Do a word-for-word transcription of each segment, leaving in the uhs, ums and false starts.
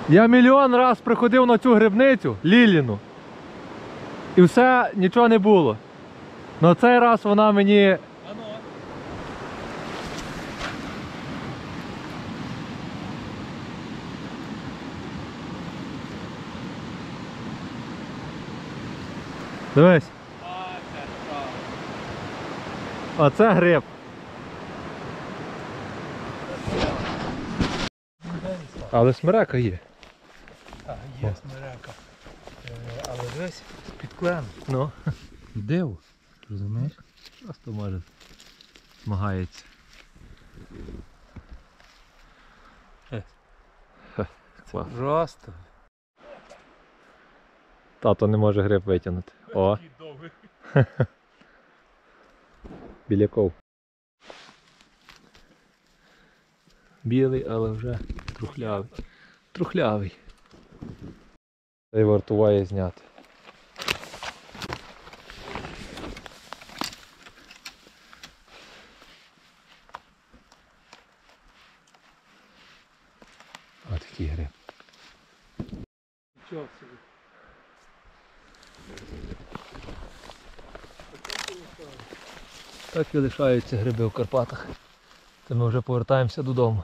Я мільйон раз приходив на цю грибницю, Ліліну, і все, нічого не було. Но цей раз вона мені... Ано. Дивись, А, це що? оце гриб. Але смерека є. А, є смерека. Е, але десь під клен. Ну, Див, розумієш? просто може змагається. Е. Хе, клас. Просто. Тато не може гриб витягнути. О, біляков. Білий, але вже трухлявий. Трухлявий. Цей вартуває зняти. Ось такий гриб. Нічого собі. Так і лишаються гриби в Карпатах. Та ми вже повертаємося додому.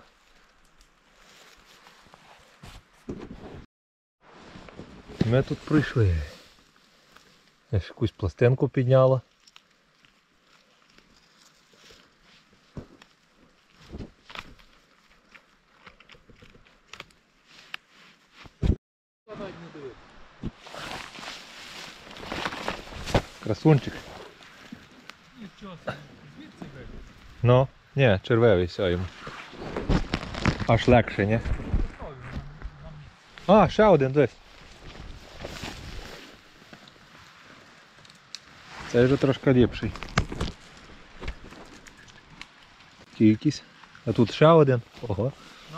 Ми тут прийшли. Я ж якусь пластинку підняла. Красунчик. Нічого собі. Звідси вийде. Ну, ні, червивий все йому. Аж легше, ні? А, ще один, десь. Цей вже трошки ліпший. Такий якийсь. А тут ще один. Ого. На,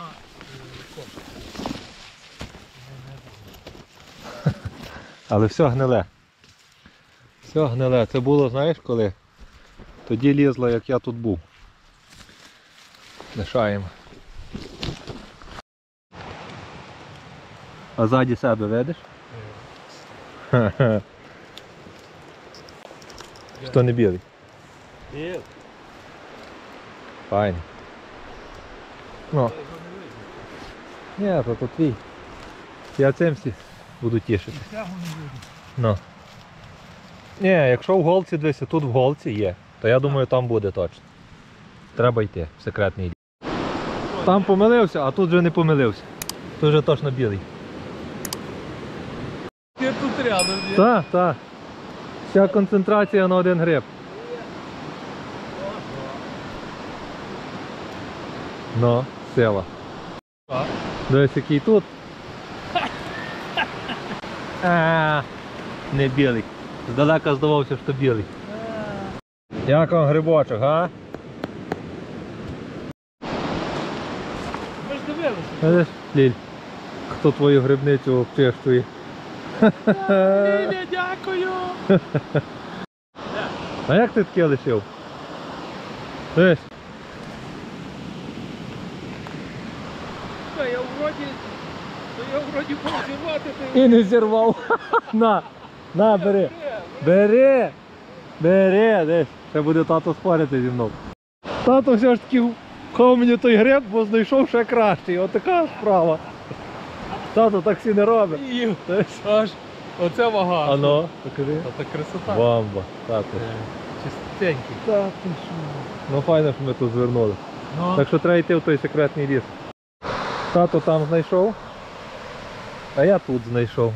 Але все гниле. Все гниле. Це було, знаєш коли? Тоді лізло, як я тут був. Лишаємо. А ззаді себе видиш? Ха-ха. Що не білий? Є. Файний. Ну. Ні, то тут твій. Я цим всі буду тішити. Ну. Ні, якщо в голці десь, тут в голці є, то я думаю там буде точно. Треба йти в секретний ліс. Там помилився, а тут вже не помилився. Тут вже точно білий. Ти тут рядом є. Так, так. Вся концентрація на один гриб. Ну, сила. Так. Дивись, який тут. А, не білий. Здалека здавався, що білий. Як вам грибочок, га? Ми ж дивилися. Видиш, Ліль, хто твою грибницю обчищує? Ліля, дякую. А як ти таке лишив? Дивись. Та я вроді, то я вроді був зірвати, ти І не зірвав. На, на, бери. Бери. Бери, десь. Ще буде тато спорити зі мною. Тато все ж таки вхов мені той гриб, бо знайшов ще кращий. Отака справа. Тато так всі не робить. Ів, аж, оце вага. Ано, покажи. Та красота. Бомба. Тато. Чистенький. Та ти що? Ну файно, що ми тут звернули. Ну, Так що треба йти в той секретний ліс. Тато там знайшов, а я тут знайшов.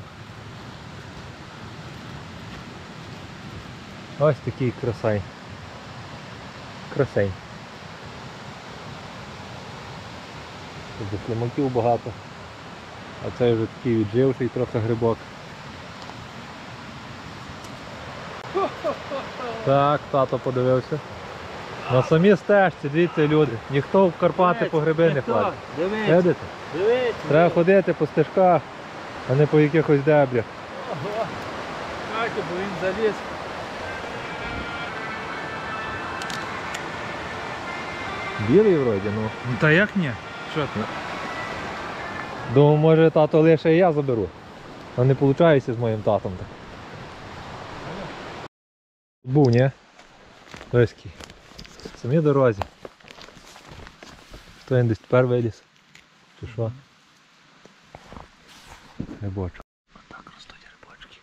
Ось такий красай. Красень. Тут слимаків багато. А цей вже такий відживший трохи грибок. Так, тато подивився. На самі стежці, дивіться люди, ніхто в Карпати по гриби не ходить. Дивись, Видите? дивись. Треба ходити по стежках, а не по якихось дебрях. Ага. Чекайте, бо він заліз. Білий вроді, ну. Ну та як ні? Що ти? Думаю, може тато лише і я заберу. А не виходить з моїм татом так. Був, ні? Виський. В самій дорозі. Що він десь тепер виліз? Чи що? Грибочок. Отак ростуть грибочки.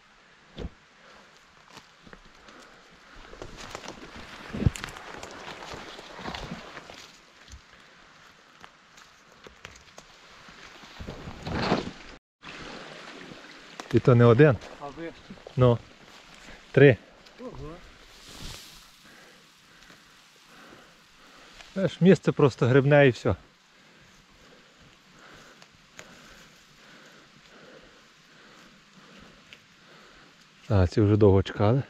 І то не один. А ви? Ну. Три. Ого. Знаєш, місце просто грибне і все. А, ці вже довго чекали.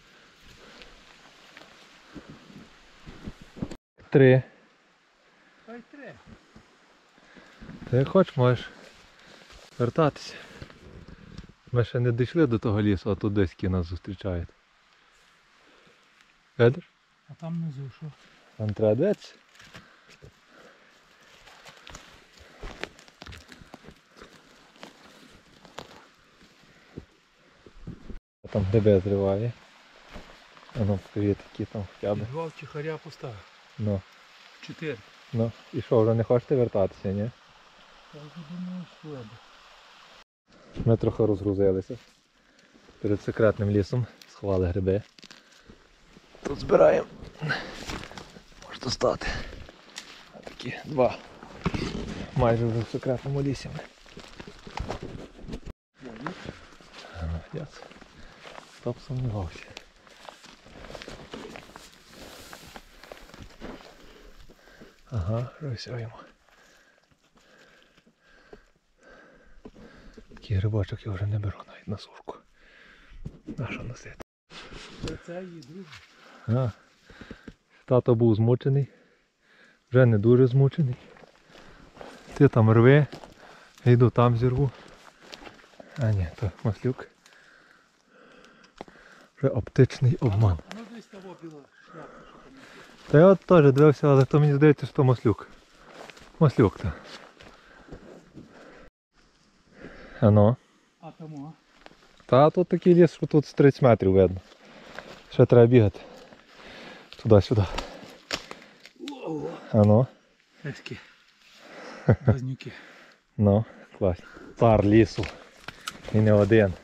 Три. Хай три. Ти як хочеш, можеш вертатися. Ми ще не дійшли до того лісу, а тут десь нас зустрічають. Видиш? А там внизу що? Там треба дивитися. Там гриби зриває. А ну покажи такі там хоча б. Два втіхаря поставив. Ну, Чотири. ну. І що, вже не хочете вертатися, ні? Я вже думаю, що би. Ми трохи розгрузилися. Перед секретним лісом сховали гриби. Тут збираємо. Може достати. Такі два. Майже вже в секретному лісі. Молодець. Хто б сумнівався. Ага, розсяємо. Такий грибочок я вже не беру навіть на сушку. На що носити? Це її друге. А, тато був змучений. Вже не дуже змучений. Ти там рви, я йду там зірву. А ні, то маслюк. Вже оптичний обман. Ну десь того біла шляпка, що там. Та я от теж дивився, але то мені здається, що то маслюк. Маслюк то. А ну. А тому? Та тут такий ліс, що тут з тридцять метрів видно. Ще треба бігати. Туди-сюди. Ого. А ну. Ески. Близнюки. Ну, клас. Цар лісу. І не один.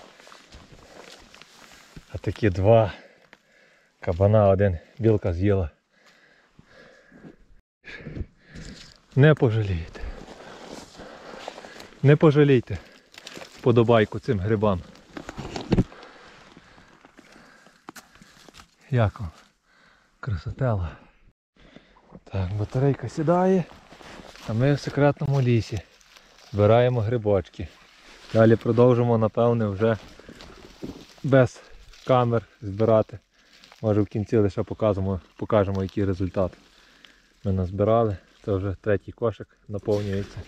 А такі два. Кабана один. Білка з'їла. Не пожалієте. Не пожалійте вподобайку цим грибам. Як вам? Красотела. Так, батарейка сідає, а ми в секретному лісі збираємо грибочки. Далі продовжимо, напевне, вже без камер збирати. Може в кінці лише покажемо, покажемо який результат ми назбирали. Це вже третій кошик наповнюється.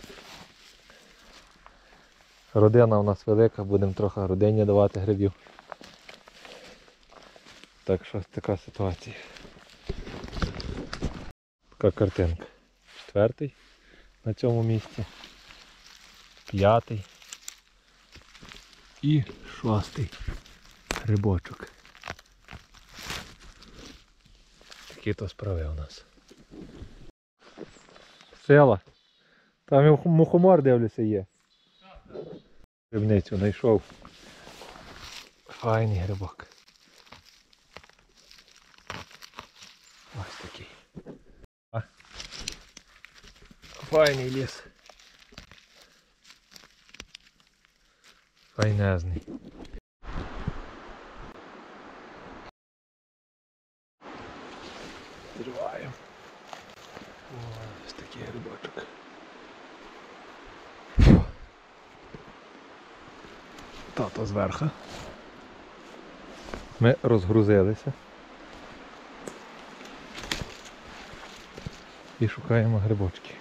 Родина у нас велика, будемо трохи родині давати грибів. Так що така ситуація. Така картинка. Четвертий на цьому місці. П'ятий. І шостий грибочок. Такі то справи у нас. Села. Там і мухомор, дивлюся, є. Грибницю знайшов. Файний грибок. Ось такий. А? Файний ліс. Файнезний. Зриваємо. Ось такий грибочок. Тато зверху. Ми розгрузилися. І шукаємо грибочки.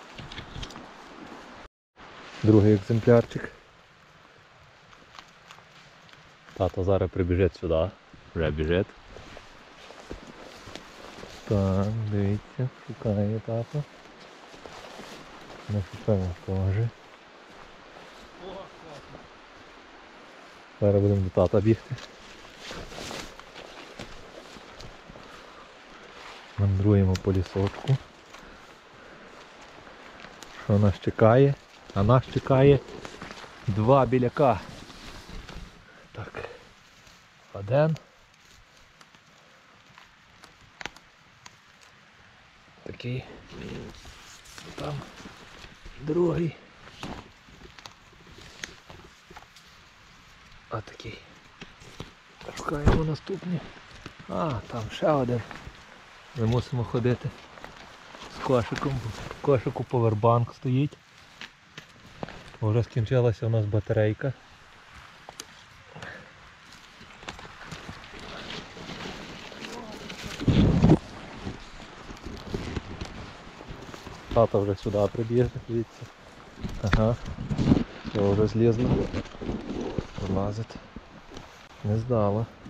Другий екземплярчик. Тато зараз прибіжить сюди. Вже біжить. Так, дивіться, шукає тато. Ми шукаємо теж. Зараз будемо до тата бігти. Мандруємо по лісочку. Що нас чекає? А нас чекає два біляка. Так. Один. Такий. Там другий. А такий. Шукаємо наступні. А, там ще один. Ми мусимо ходити з кошиком. В кошику повербанк стоїть. Вже скінчилася у нас батарейка. Тата вже сюди прибіжить, дивіться. Ага. Все, вже злізло. Влазить. Не здала.